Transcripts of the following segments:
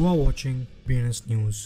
You are watching Binance News.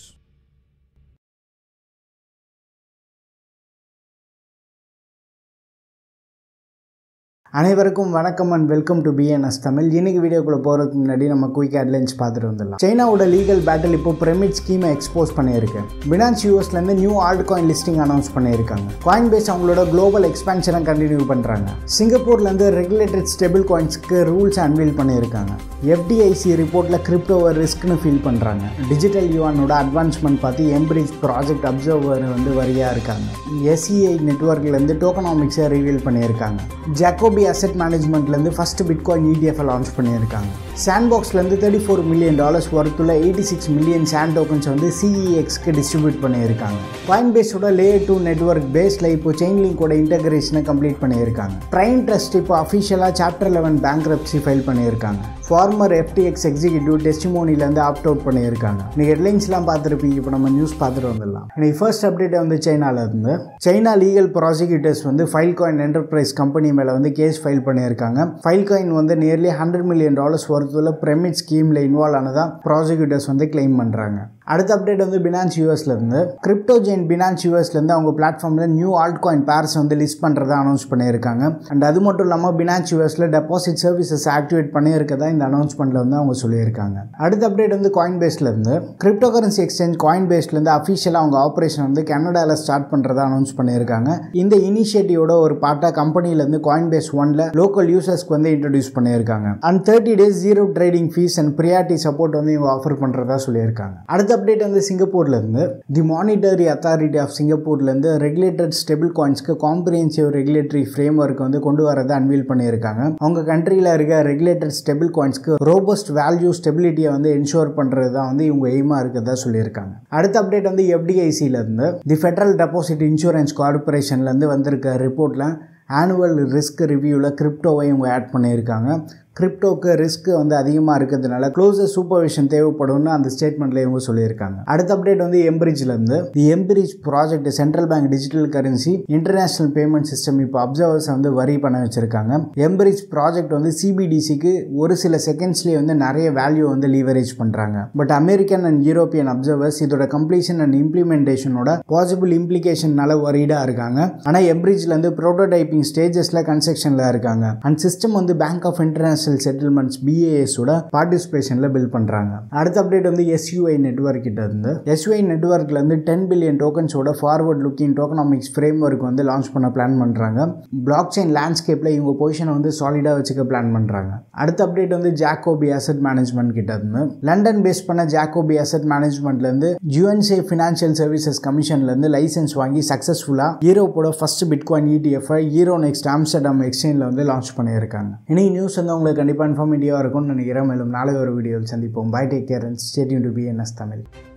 அனைவருக்கும் வணக்கம் and welcome to Bitbns Tamil. இன்னைக்கு வீடியோக்குள்ள போறதுக்கு முன்னாடி நம்ம குயிக் ஹெட்லைன்ஸ் பார்த்துட்டு வந்துடலாம். சைனாவோட லீகல் பேட்டில் இப்போ பிரமிட் ஸ்கீமை எக்ஸ்போஸ் பண்ணியிருக்கு. Binance USல இருந்து நியூ Altcoin லிஸ்டிங் அனௌன்ஸ் பண்ணியிருக்காங்க. Coinbase அவங்களோட குளோபல் எக்ஸ்பான்ஷனை கண்டினியூ பண்றாங்க. சிங்கப்பூர்ல இருந்து ரெகுலேட்டட் ஸ்டேபிள் காயின்ஸ்க்கு ரூல்ஸ் அன்வீல் பண்ணியிருக்காங்க. FDIC ரிப்போர்ட்ல கிரிப்டோவை ரிஸ்க்னு ஃபீல் பண்றாங்க. டிஜிட்டல் யுவானோட அட்வான்ஸ்மெண்ட் பார்த்து எம்பிரிட்ஜ் ப்ராஜெக்ட் அப்சர்வர் வரியா இருக்காங்க. SEI நெட்வொர்க்ல இருந்து டோக்கனாமிக்ஸை ரிவீல் பண்ணியிருக்காங்க. ஜாக்கோபி அசெட் மேனேஜ்மெண்ட்லேருந்து ஃபர்ஸ்ட் பிட்காயின் ETF லான்ச் பண்ணியிருக்காங்க. சாண்ட்பாக்ஸ்லேருந்து $34 மில்லியன் ஒர்த்துள்ள 86 மில்லியன் சாண்ட் டோக்கன்ஸ் CEXக்கு டிஸ்ட்ரிபியூட் பண்ணியிருக்காங்க. Coinbaseோட Layer 2 நெட்வொர்க் பேஸில் இப்போ செயின்லிங்கோட இன்டகிரேஷனை கம்ப்ளீட் பண்ணியிருக்காங்க. பிரைம் ட்ரஸ்ட் இப்போ அஃபிஷியலாக Chapter 11 பேங்க்ரப்சி ஃபைல் பண்ணியிருக்காங்க. ஃபார்மர் FTX எக்ஸிக்யூட்டிவ் டெஸ்டிமோனிலேருந்து ஆப்ட் அவுட் பண்ணியிருக்காங்க. நீங்கள் ஹெட்லைன்ஸ்லாம் பார்த்துருப்பீங்க. இப்போ நம்ம நியூஸ் பார்த்துட்டு வந்துடலாம். இன்னைக்கு ஃபர்ஸ்ட் அப்டேட் சைனாவிலேருந்து China legal prosecutors Filecoin enterprise company மேலே கேஸ் ஃபைல் பண்ணியிருக்காங்க. Filecoin நியர்லி $100 மில்லியன் ஒர்த்துள்ள பிரமிட் ஸ்கீமில் இன்வால்வ் ஆனதாக ப்ராசிக்யூட்டர்ஸ் கிளைம் பண்ணுறாங்க. அடுத்த அப்டேட் Binance USலேருந்து கிரிப்டோ ஜெயின் Binance USலேருந்து அவங்க பிளாட்ஃபார்மில் நியூ Altcoin பேர்ஸ் லிஸ்ட் பண்ணுறதா அனௌன்ஸ் பண்ணியிருக்காங்க. அண்ட் அது மட்டும் இல்லாமல் Binance USல டெபாசிட் சர்வீசஸ் ஆக்டிவேட் பண்ணியிருக்கதா இந்த அனௌன்ஸ்மெண்ட்டில் அவங்க சொல்லியிருக்காங்க. அடுத்த அப்டேட் Coinbaseலேருந்து கிரிப்டோ கரன்சி எக்ஸ்சேஞ்ச் Coinbaseலேருந்து அஃபிஷியலாக அவங்க ஆப்ரேஷன் கனடாவில் ஸ்டார்ட் பண்ணுறதா அனௌன்ஸ் பண்ணியிருக்காங்க. இந்த இனிஷியேட்டிவோட ஒரு பார்ட்டாக கம்பெனிலேருந்து Coinbase 1ல லோக்கல் யூசர்ஸ்க்கு இன்ட்ரடியூஸ் பண்ணியிருக்காங்க. And 30 days zero trading fees and priority support இவங்க ஆஃபர் பண்ணுறதா சொல்லியிருக்காங்க. அடுத்த அப்டேட் சிங்கப்பூர்லேருந்து தி மானிட்டரி அத்தாரிட்டி ஆஃப் சிங்கப்பூர்லேருந்து ரெகுலேட்டட் ஸ்டேபிள் காயின்ஸ்க்கு காம்ப்ரிஹென்சிவ் ரெகுலேட்டரி ஃப்ரேம் ஒர்க் கொண்டு வரதை அன்வீல் பண்ணியிருக்காங்க. அவங்க கண்ட்ரியில் இருக்க ரெகுலேட்டட் ஸ்டேபிள் காயின்ஸ்க்கு ரோபஸ்ட் வேல்யூ ஸ்டெபிலிட்டியை என்ஷோர் பண்ணுறது தான் இவங்க எய்மாக இருக்கிறதா சொல்லியிருக்காங்க. அடுத்த அப்டேட் FDICலேருந்து தி ஃபெடரல் டெபாசிட் இன்சூரன்ஸ் கார்பரேஷன்லேருந்து வந்திருக்க ரிப்போர்ட்டில் ஆனுவல் ரிஸ்க் ரிவ்யூவில் கிரிப்டோவை இவங்க ஆட் பண்ணியிருக்காங்க. கிரிப்டோக்கு ரிஸ்க் அதிகமாக இருக்கிறதுனால க்ளோசர் சூப்பர்விஷன் தேவைப்படும்னு அந்த ஸ்டேட்மெண்ட்டில் இவங்க சொல்லியிருக்காங்க. அடுத்த அப்டேட் எம்பிரிட்ஜ்லேருந்து the mBridge project central bank digital currency international payment system இப்போ அப்சர்வர்ஸ் வரி பண்ண வச்சிருக்காங்க. எம்பிரிட்ஜ் ப்ராஜெக்ட் CBDCக்கு ஒரு சில செகண்ட்ஸ்லேயே நிறைய வேல்யூ லீவரேஜ் பண்ணுறாங்க. But American and European observers இதோட கம்ப்ளீஷன் அண்ட் இம்ப்ளிமெண்டேஷனோட பாசிபிள் இம்ப்ளிகேஷனால வரிடாக இருக்காங்க. ஆனால் எம்பிரிட்ஜ்லேருந்து ப்ரோட்டோடைப்பிங் ஸ்டேஜஸில் கன்ஸ்ட்ரக்ஷனில் இருக்காங்க. And system bank of international settlements BAS ஓட பார்ட்டிசிபேஷன்ல பில்ட் பண்றாங்க. அடுத்த அப்டேட் SUI நெட்வொர்க் கிட்ட இருந்து SUI நெட்வொர்க்ல இருந்து 10 பில்லியன் டோக்கன்ஸோட forward looking tokenomics framework launch பண்ண பிளான் பண்றாங்க. பிளாக் செயின் லேண்ட்ஸ்கேப்ல இவங்க பொசிஷனை சாலிடா வச்சுக்க பிளான் பண்றாங்க. அடுத்த அப்டேட் ஜாக்கோபி அசெட் மேனேஜ்மெண்ட் கிட்ட இருந்து லண்டன் பேஸ் பண்ண ஜாக்கோபி அசெட் மேனேஜ்மெண்ட்ல இருந்து UNC ஃபினான்ஷியல் சர்வீசஸ் கமிஷன்ல இருந்து லைசன்ஸ் வாங்கி சக்சஸ்ஃபுல்லா யூரோப்போட first bitcoin ETF Euronext Amsterdam எக்ஸ்சேஞ்சில் லான்ச் பண்ணியிருக்காங்க. இன்னைக்கு நியூஸ் உங்களுக்கு கண்டிப்பாக இன்ஃபார்மேட்டிவாக இருக்கும்னு நினைக்கிறேன். மேலும் நாளை ஒரு வீடியோவில் சந்திப்போம். Bye, take care and stay tuned to Bitbns Tamil.